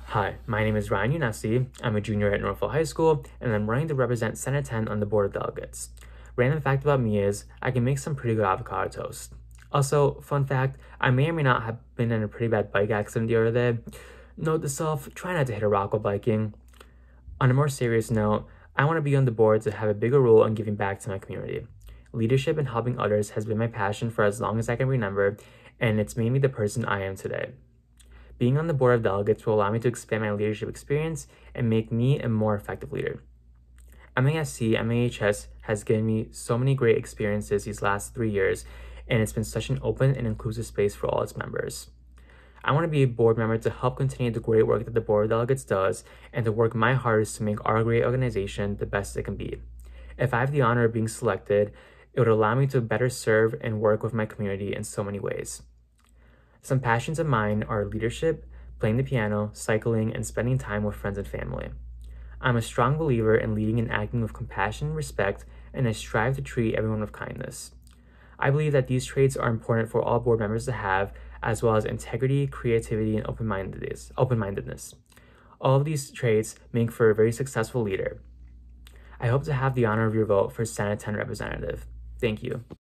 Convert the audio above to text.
Hi, my name is Ryan Younessi. I'm a junior at Norfolk High School, and I'm running to represent Senate 10 on the Board of Delegates. Random fact about me is, I can make some pretty good avocado toast. Also, fun fact, I may or may not have been in a pretty bad bike accident the other day. Note to self, try not to hit a rock while biking. On a more serious note, I want to be on the board to have a bigger role in giving back to my community. Leadership and helping others has been my passion for as long as I can remember, and it's made me the person I am today. Being on the board of delegates will allow me to expand my leadership experience and make me a more effective leader. MASC, MAHS has given me so many great experiences these last 3 years, and it's been such an open and inclusive space for all its members. I want to be a board member to help continue the great work that the Board of Delegates does and to work my hardest to make our great organization the best it can be. If I have the honor of being selected, it would allow me to better serve and work with my community in so many ways. Some passions of mine are leadership, playing the piano, cycling, and spending time with friends and family. I'm a strong believer in leading and acting with compassion and respect, and I strive to treat everyone with kindness. I believe that these traits are important for all board members to have, as well as integrity, creativity, and open-mindedness. All of these traits make for a very successful leader. I hope to have the honor of your vote for Senate 10 representative. Thank you.